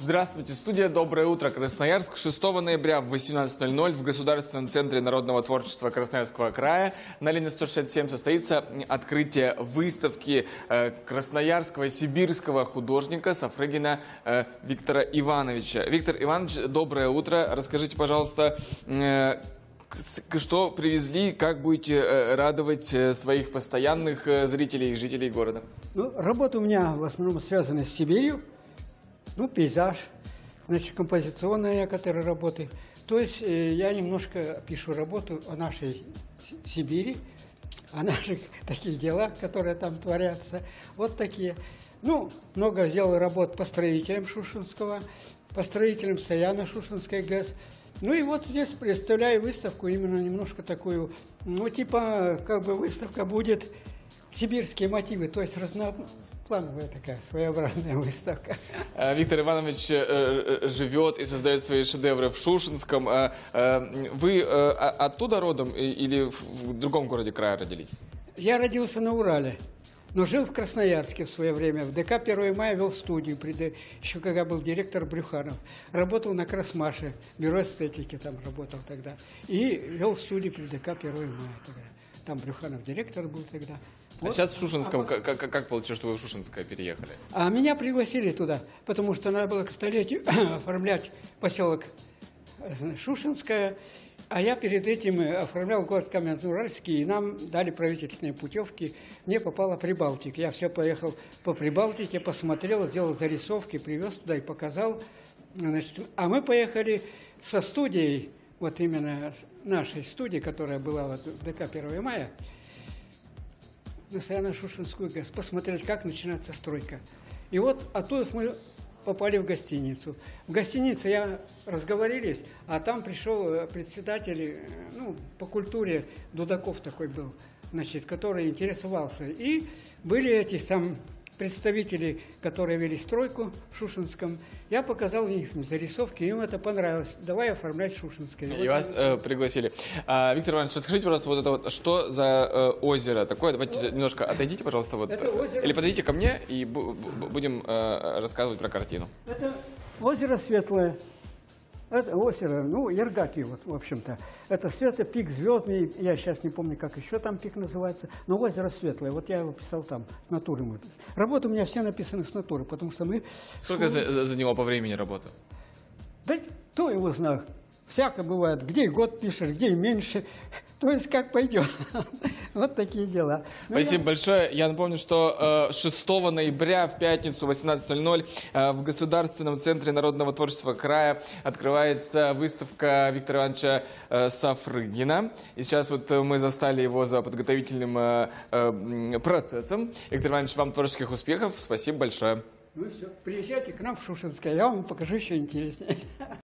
Здравствуйте, студия «Доброе утро», Красноярск. 6 ноября в 18:00 в Государственном центре народного творчества Красноярского края на Ленина 167 состоится открытие выставки красноярского и сибирского художника Сафрыгина Виктора Ивановича. Виктор Иванович, доброе утро. Расскажите, пожалуйста, что привезли, как будете радовать своих постоянных зрителей и жителей города? Ну, работа у меня в основном связана с Сибирью. Ну, пейзаж, значит, композиционные некоторые работы. То есть я немножко пишу работу о нашей Сибири, о наших таких делах, которые там творятся. Вот такие. Ну, много сделал работ по строителям Шушенского, по строителям Саяно-Шушенской ГЭС. Ну и вот здесь представляю выставку именно немножко такую, ну, типа, как бы выставка будет сибирские мотивы, то есть разноплановая такая своеобразная выставка. Виктор Иванович живет и создает свои шедевры в Шушенском. Вы оттуда родом или в другом городе края родились? Я родился на Урале, но жил в Красноярске в свое время. В ДК 1 мая вел студию, еще когда был директор Брюханов. Работал на Красмаше, бюро эстетики там работал тогда. И вел студию при ДК 1 мая тогда. Там Брюханов директор был тогда. А вот. Сейчас в Шушенском, как получилось, что вы в Шушенское переехали? А меня пригласили туда, потому что надо было к столетию оформлять поселок Шушенское. А я перед этим оформлял город Каменец-Уральский, и нам дали правительственные путевки. Мне попало Прибалтика. Я все поехал по Прибалтике, посмотрел, сделал зарисовки, привез туда и показал. Значит, а мы поехали со студией, вот именно нашей студии, которая была вот в ДК 1 мая, на Саяно-Шушенскую ГЭС, посмотреть, как начинается стройка. И вот оттуда мы попали в гостиницу. В гостинице я разговорились, а там пришел председатель, ну, по культуре, Дудаков такой был, значит, который интересовался. И были эти там представители, которые вели стройку в Шушенском. Я показал их зарисовки, им это понравилось. Давай оформлять Шушенское. И вот вас пригласили. Виктор Иванович, расскажите, пожалуйста, вот это вот, что за озеро такое? Давайте немножко отойдите, пожалуйста, вот, или подойдите ко мне и будем рассказывать про картину. Это озеро Светлое. Это озеро, ну, Ергаки, вот, в общем-то. Это светлый пик звездный, я сейчас не помню, как еще там пик называется, но озеро Светлое. Вот я его писал там, с натуры. Работы у меня все написаны с натуры, потому что мы... Сколько за него по времени работы? Да кто его знает. Всякое бывает. Где и год пишешь, где и меньше. То есть как пойдет. Вот такие дела. Спасибо большое. Я напомню, что 6 ноября в пятницу 18:00 в Государственном центре народного творчества края открывается выставка Виктора Ивановича Сафрыгина. И сейчас вот мы застали его за подготовительным процессом. Виктор Иванович, вам творческих успехов. Спасибо большое. Ну все, приезжайте к нам в Шушенское, я вам покажу еще интереснее.